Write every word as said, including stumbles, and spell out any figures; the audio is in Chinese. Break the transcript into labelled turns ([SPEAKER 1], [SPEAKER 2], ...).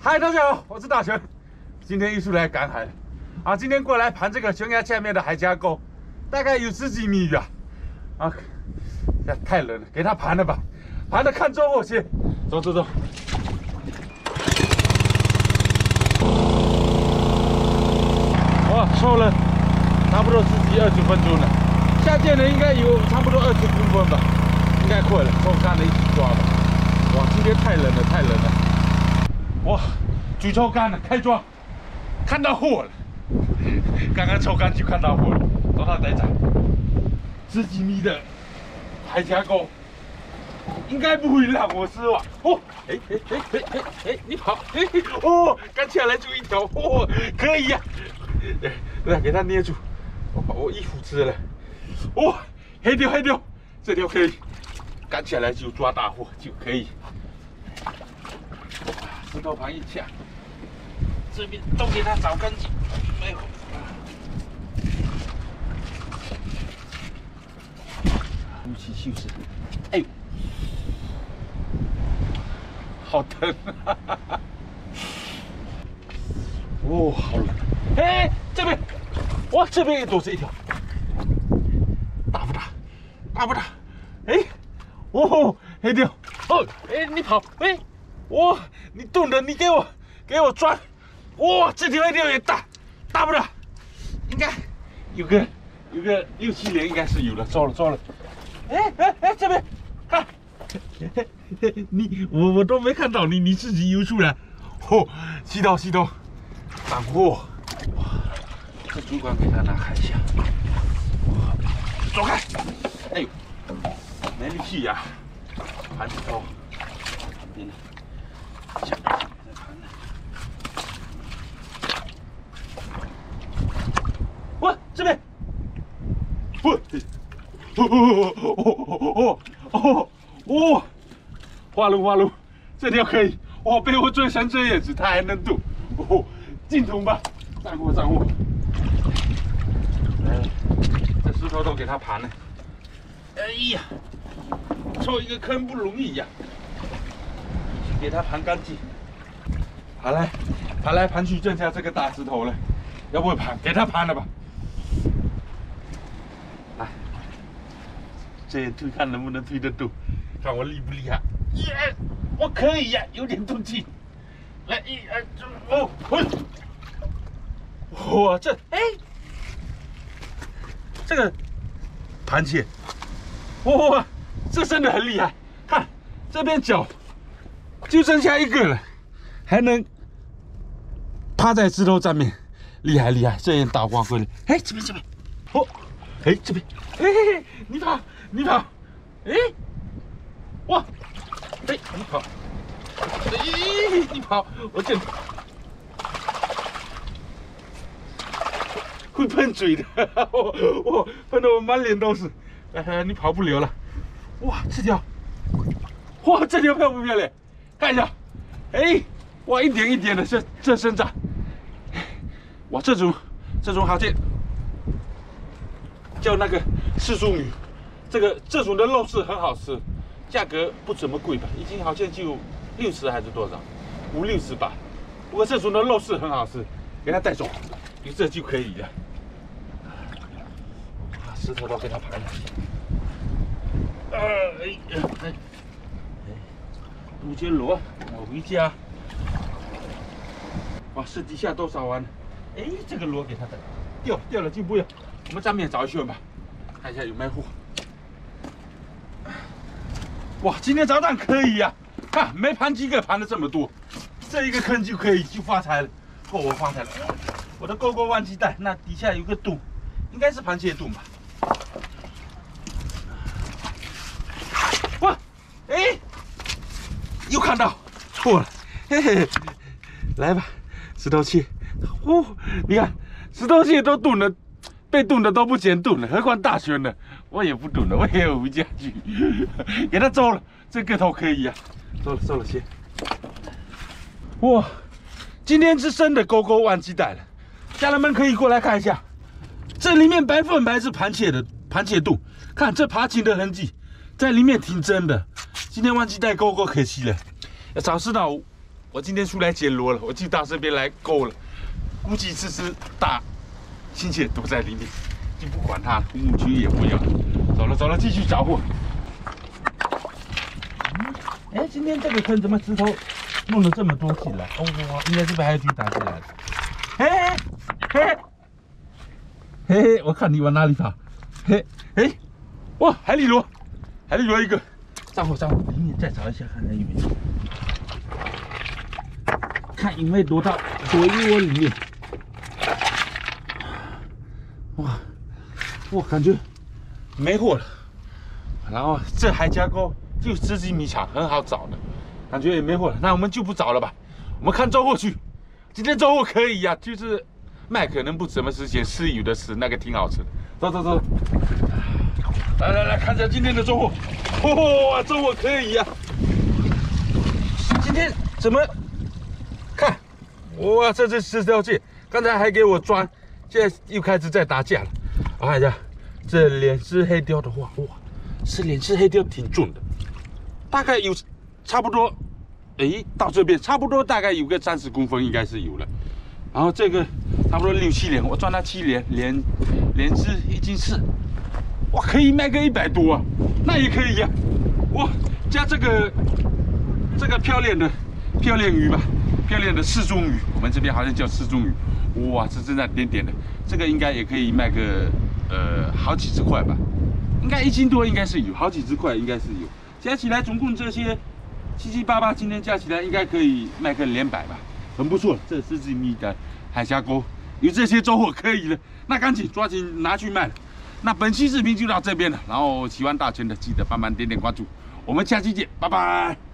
[SPEAKER 1] 嗨，大家好，我是大全，今天又出来赶海了啊！今天过来盘这个悬崖下面的海峡沟，大概有十几米远啊！呀，太冷了，给它盘了吧，盘的看周我先，走走走。哇，抽了差不多十几二十分钟了，下线的应该有差不多二十公分吧，应该快了，抽干了一起抓吧。哇，今天太冷了，太冷了。 哇，举抽干了，开抓，看到货了。刚刚抽干就看到货了，找他仔仔，十几米的海峡沟，应该不会让我失望。哦，哎哎哎哎哎哎，你跑，哎哦，刚下来就一条，哦，可以呀、啊，来给他捏住，我把我衣服吃了。哦，黑条黑条，这条可以，刚起来就抓大货就可以。 石头盘一下，这边都给它扫干净，没有。撸起袖子，哎呦，好疼啊！哦，好冷。哎，这边，哇，这边也多是一条，大不大？大不大？哎，哦，黑条，哦，哎，你跑，哎。 哇，你动的，你给我，给我抓！哇，这条一条也大，大不大？应该有个有个六七年，应该是有了，抓了抓了。哎哎哎，这边，看，你我我都没看到你，你自己游出来。哦，吸到吸到，大货！哇，这主管给他拿开一下。哇，走开！哎呦，没力气呀、啊，盘子高，旁边的。 哇，这边，哇，哦哦哦哦哦哦，花路花路，这条可以，哇，被我追成这样子，它还能动，哦，进桶吧，掌握掌握，哎，这石头都给它盘了，哎呀，抽一个坑不容易呀、啊。 给它盘干净，盘来盘来盘去，剩下这个大石头了，要不盘给它盘了吧？来，这推看能不能推得动，看我厉不厉害？耶，我可以呀，有点动静。来，一二哦，滚！哇，这哎，这个盘起，哇，这真的很厉害，看这边脚。 就剩下一个了，还能趴在石头上面，厉害厉害！这样打光棍了。哎，这边这边，哦，哎这边，哎，你跑你跑，哎，哇，哎你跑，哎你跑，我这会喷嘴的，我我喷得我满脸都是。哎，你跑不了了。哇，这条，哇这条漂不漂亮？ 看一下，哎，哇，一点一点的这这生长，哇，这种这种好像叫那个四叔女，这个这种的肉是很好吃，价格不怎么贵吧，一斤好像就六十还是多少，五六十吧。不过这种的肉是很好吃，给它带走，有这就可以了。把石头都给它盘了。呃，哎哎。 五千罗，我回家。哇，这底下多少完了？哎，这个螺给它的掉掉了就不要，我们上面找一圈吧，看一下有没有货。哇，今天早上可以呀、啊，看没盘几个盘了这么多，这一个坑就可以就发财了。哦，我发财了，我的勾勾忘记带，那底下有个洞，应该是螃蟹洞吧。哇，哎。 又看到，错了，嘿嘿，来吧，石头切，哦，你看石头切都炖了，被炖的都不嫌炖了，何况大旋的，我也不炖了，我也要回家去，给它收了，这个头可以呀、啊，收了收了切。哇，今天是生的勾勾忘记带了，家人们可以过来看一下，这里面百分百是螃蟹的螃蟹肚，看这爬行的痕迹，在里面挺真的。 今天忘记带钩钩，可惜了。要早知道， 我今天出来捡螺了，我就到这边来勾了，估计这只大亲切躲在里面，就不管它了，木区也不要了。走了走了，继续找货。哎，今天这个坑怎么石头弄了这么多进来？哦，应该是被海军打进来的。嘿嘿嘿嘿，我看你往哪里跑？嘿嘿，哇，海里螺，海里螺一个。上货上货，里面再找一下，看看有没有。看有没有躲到回窝里面。哇，我感觉没货了。然后这海峡沟就十几米长，很好找的，感觉也没货了。那我们就不找了吧，我们看周货去。今天周货可以呀、啊，就是卖可能不怎么值钱，吃有的吃，那个挺好吃的。走走走，来来来，看一下今天的周货。哇，周货可以呀、啊。今天怎么看？哇，这是十条线，刚才还给我钻，现在又开始在打架了。我看一下，这两只黑鲷的话，哇，这两只黑鲷挺重的，大概有差不多，诶，到这边差不多大概有个三十公分，应该是有了。然后这个差不多六七连，我赚它七连，连连只一斤四，哇，可以卖个一百多啊，那也可以呀、啊。哇，加这个这个漂亮的漂亮鱼吧，漂亮的赤鬃鱼，我们这边好像叫赤鬃鱼，哇，这正在点点的，这个应该也可以卖个呃好几十块吧，应该一斤多应该是有，好几十块应该是有，加起来总共这些七七八八，今天加起来应该可以卖个两百吧。很不错，这十几米的海峡沟有这些周货可以了，那赶紧抓紧拿去卖了。那本期视频就到这边了，然后喜欢大全的记得帮忙点点关注，我们下期见，拜拜。